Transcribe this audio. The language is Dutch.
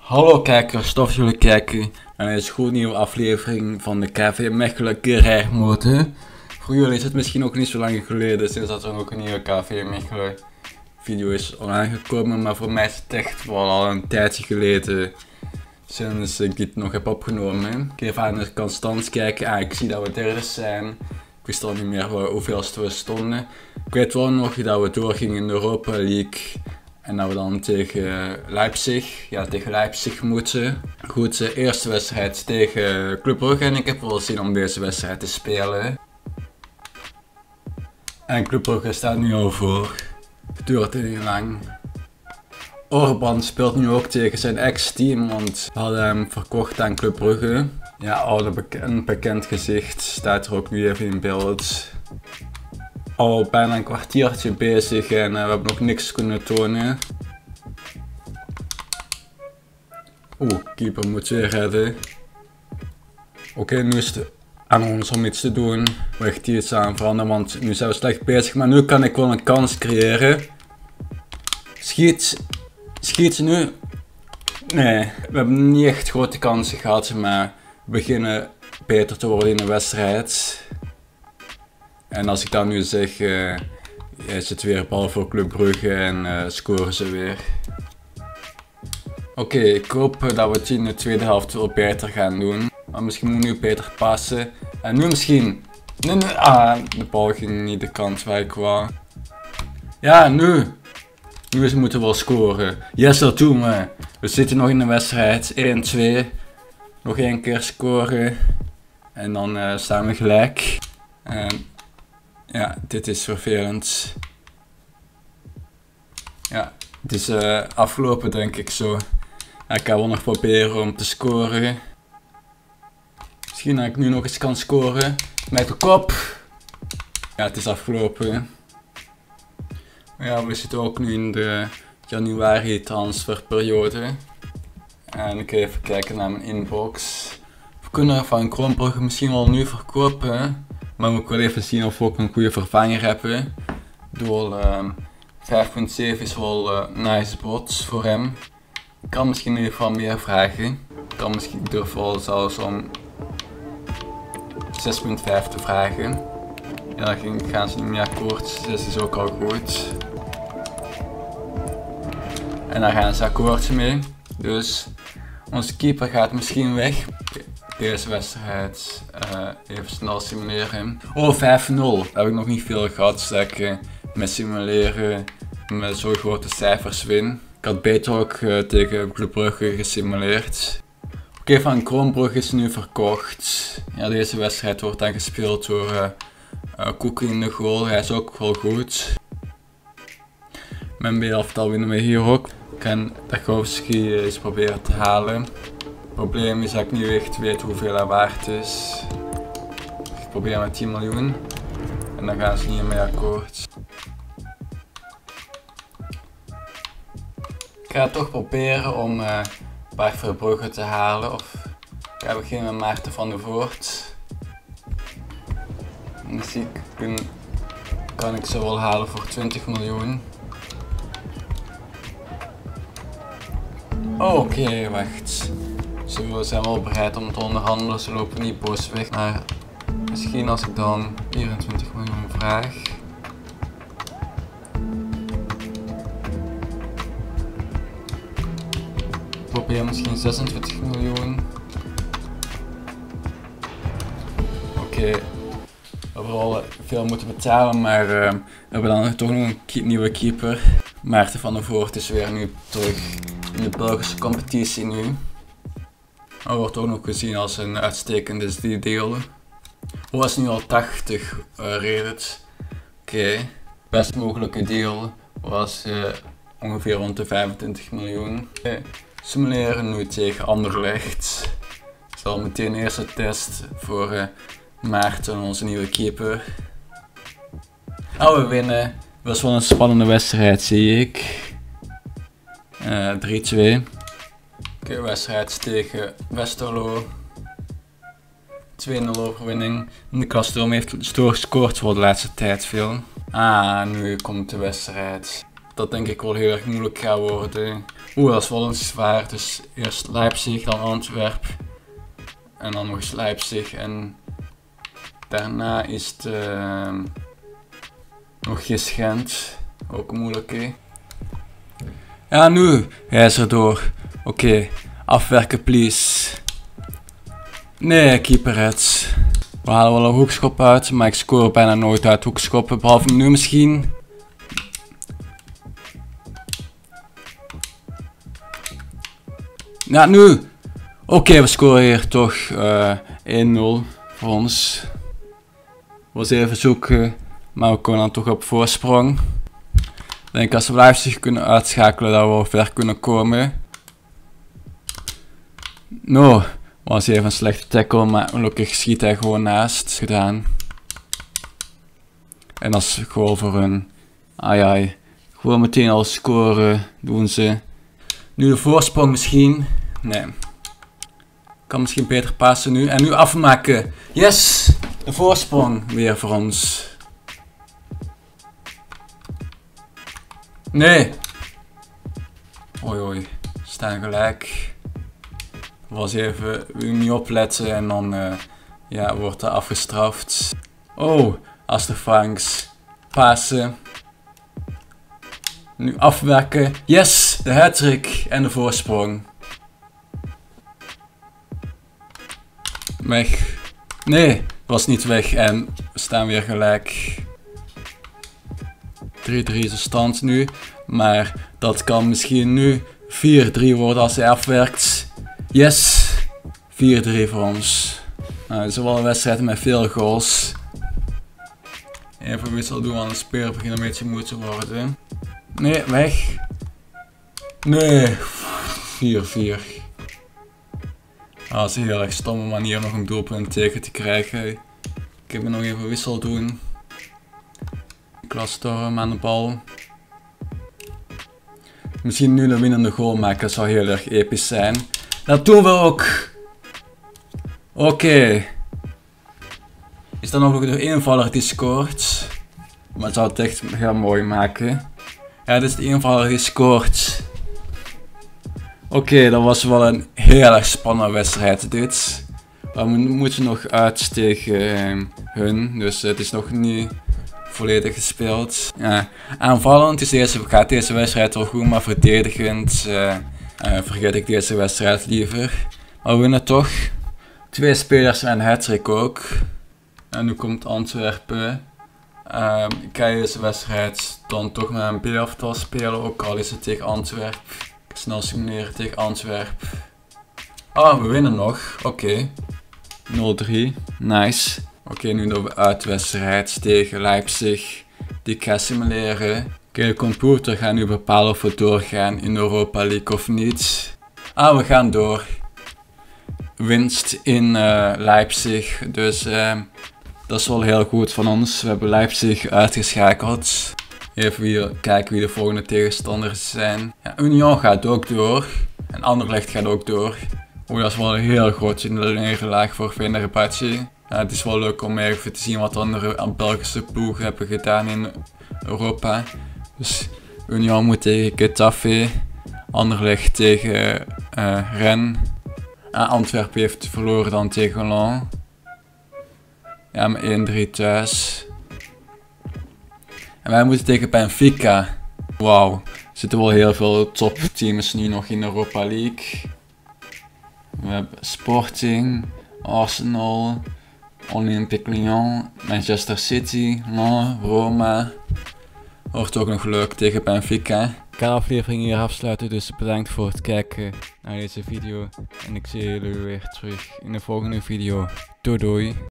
Hallo kijkers, tof dat jullie kijken naar deze gloednieuwe aflevering van de KV Mechelen carrière-mode. Voor jullie is het misschien ook niet zo lang geleden sinds dat er ook een nieuwe KV Mechelen video is online gekomen, maar voor mij is het echt wel al een tijdje geleden sinds ik dit nog heb opgenomen. Ik even aan de constant kijken, ik zie dat we derde zijn. Ik wist al niet meer hoeveel we stonden. Ik weet wel nog dat we doorgingen in de Europa League. En dat we dan tegen Leipzig moeten. Goed, de eerste wedstrijd tegen Club Brugge en ik heb wel zin om deze wedstrijd te spelen. En Club Brugge staat nu al voor. Het duurt niet lang. Orban speelt nu ook tegen zijn ex-team, want we hadden hem verkocht aan Club Brugge. Ja, een bekend gezicht staat er ook nu even in beeld. Al bijna een kwartiertje bezig en we hebben nog niks kunnen tonen. Keeper moet weer redden. Oké, nu is het aan ons om iets te doen. We echt iets aan veranderen, want nu zijn we slecht bezig. Maar nu kan ik wel een kans creëren. Schiet nu. Nee, we hebben niet echt grote kansen gehad, maar we beginnen beter te worden in de wedstrijd. En als ik dan nu zeg, is het weer bal voor Club Brugge en scoren ze weer. Oké, ik hoop dat we het in de tweede helft wel beter gaan doen. Maar misschien moet nu beter passen. En nu misschien. Nee, de bal ging niet de kant waar ik wou. Ja, nu. Nu moeten we wel scoren. Yes, dat doen we. We zitten nog in de wedstrijd. 1-2. Nog één keer scoren. En dan staan we gelijk. Ja, dit is vervelend. Ja, het is afgelopen denk ik zo. Ja, ik ga wel nog proberen om te scoren. Misschien dat ik nu nog eens kan scoren. Met de kop. Ja, het is afgelopen. Maar ja, we zitten ook nu in de januari transferperiode. En ik ga even kijken naar mijn inbox. We kunnen Van Krombrugge misschien wel nu verkopen. Maar we moeten wel even zien of we ook een goede vervanger hebben. Door 5.7 is wel nice bot voor hem. Ik kan misschien in ieder geval meer vragen. Ik durf wel zelfs om 6.5 te vragen. Ja, dan gaan ze niet meer akkoord, 6 is ook al goed. En daar gaan ze akkoord mee. Dus onze keeper gaat misschien weg. Deze wedstrijd even snel simuleren. 5-0. Daar heb ik nog niet veel gehad, dus dat ik met simuleren met zo'n grote cijfers win. Ik had beter ook tegen Club Brugge gesimuleerd. Oké, Van Krombrugge is nu verkocht. Ja, deze wedstrijd wordt dan gespeeld door Koeken in de goal. Hij is ook wel goed. Mijn B-elftal winnen we hier ook. Ik kan Tarkowski eens proberen te halen. Het probleem is dat ik niet echt weet hoeveel hij waard is. Ik probeer met 10 miljoen. En dan gaan ze niet mee akkoord. Ik ga toch proberen om Bart Verbrugge te halen. Of ik ga beginnen met Maarten van der Voort. Misschien kan ik ze wel halen voor 20 miljoen. Oké, wacht. Ze zijn wel bereid om te onderhandelen, ze lopen niet boos weg. Maar misschien als ik dan 24 miljoen vraag. Ik probeer misschien 26 miljoen. Oké, we hebben al veel moeten betalen, maar we hebben dan toch nog een nieuwe keeper. Maarten van der Voort is weer nu terug in de Belgische competitie nu. Hij wordt ook nog gezien als een uitstekende deal. Hij was nu al 80 rated. Oké, best mogelijke deal was ongeveer rond de 25 miljoen. Simuleren nu tegen Anderlecht. Dat is al meteen de eerste test voor Maarten, onze nieuwe keeper. We winnen. Het was wel een spannende wedstrijd, zie ik. 3-2. Oké, wedstrijd tegen Westerlo. 2-0 overwinning. De Kastroom heeft gescoord voor de laatste tijd veel. Nu komt de wedstrijd. dat denk ik wel heel erg moeilijk gaat worden. Oeh, dat is wel een zwaar. Dus eerst Leipzig, dan Antwerpen. En dan nog eens Leipzig. En daarna is het nog eens Gent. Ook moeilijk, hè. Ja, nu. Hij is erdoor. Oké. Afwerken, please. Nee, keeper het. We halen wel een hoekschop uit, maar ik score bijna nooit uit hoekschoppen. Behalve nu misschien. Ja, nu. Oké, we scoren hier toch 1-0 voor ons. Was even zoeken, maar we komen dan toch op voorsprong. Ik denk als we Leipzig kunnen uitschakelen dat we wel ver kunnen komen. No, was even een slechte tackle, maar gelukkig schiet hij gewoon naast. Gedaan. En dat is gewoon voor hun. Ai. Gewoon meteen al scoren doen ze. Nu de voorsprong misschien. Nee. Kan misschien beter passen nu. En nu afmaken. Yes! De voorsprong weer voor ons. Nee. Oei. Staan gelijk. Was even niet opletten en dan ja, wordt er afgestraft. Oh, Asterfangs. Pasen. Nu afwerken. Yes! De hat-trick en de voorsprong. Weg. Nee, het was niet weg en we staan weer gelijk. 3-3 is de stand nu. Maar dat kan misschien nu 4-3 worden als hij afwerkt. Yes! 4-3 voor ons. Nou, het is wel een wedstrijd met veel goals. Even wissel doen, want de speler begint een beetje moe te worden. Nee, weg. Nee. 4-4. Dat is een heel erg stomme manier om nog een doelpunt tegen te krijgen. Ik heb nog even wissel doen. Klasstorm aan de bal. Misschien nu de winnende goal maken, dat zou heel erg episch zijn. Dat doen we ook. Oké. Is dan nog de invaller die scoort. Maar het zou het echt heel mooi maken. Ja, dit is de invaller die scoort. Oké, dat was wel een heel erg spannende wedstrijd dit. We moeten nog uit tegen hun, dus het is nog niet volledig gespeeld. Ja, aanvallend gaat deze wedstrijd wel goed, maar verdedigend vergeet ik deze wedstrijd liever. Maar we winnen toch. 2 spelers en een hat-trick ook. En nu komt Antwerpen. Ik ga deze wedstrijd dan toch met een B-elftal spelen, ook al is het tegen Antwerpen. Snel simuleren tegen Antwerpen. Oh, we winnen nog. Oké. 0-3. Nice. Oké, nu doen we uitwedstrijd tegen Leipzig. Die ik ga simuleren. Oké, de computer gaat nu bepalen of we doorgaan in Europa League of niet. Ah, we gaan door. Winst in Leipzig. Dus dat is wel heel goed van ons. We hebben Leipzig uitgeschakeld. Even weer kijken wie de volgende tegenstanders zijn. Ja, Union gaat ook door. En Anderlecht gaat ook door. Oeh, dat is wel heel groot in de nederlaag voor Fenerbahce. Ja, het is wel leuk om even te zien wat andere Belgische ploegen hebben gedaan in Europa. Dus Union moet tegen Getafe. Anderlecht tegen Rennes. Antwerpen heeft verloren dan tegen Lens. Ja, met 1-3 thuis. En wij moeten tegen Benfica. Wauw, er zitten wel heel veel topteams nu nog in Europa League. We hebben Sporting, Arsenal, Olympique Lyon, Manchester City, Lens, Roma. Wordt ook nog leuk tegen Benfica. Ik ga de aflevering hier afsluiten, dus bedankt voor het kijken naar deze video. En ik zie jullie weer terug in de volgende video. Doei doei.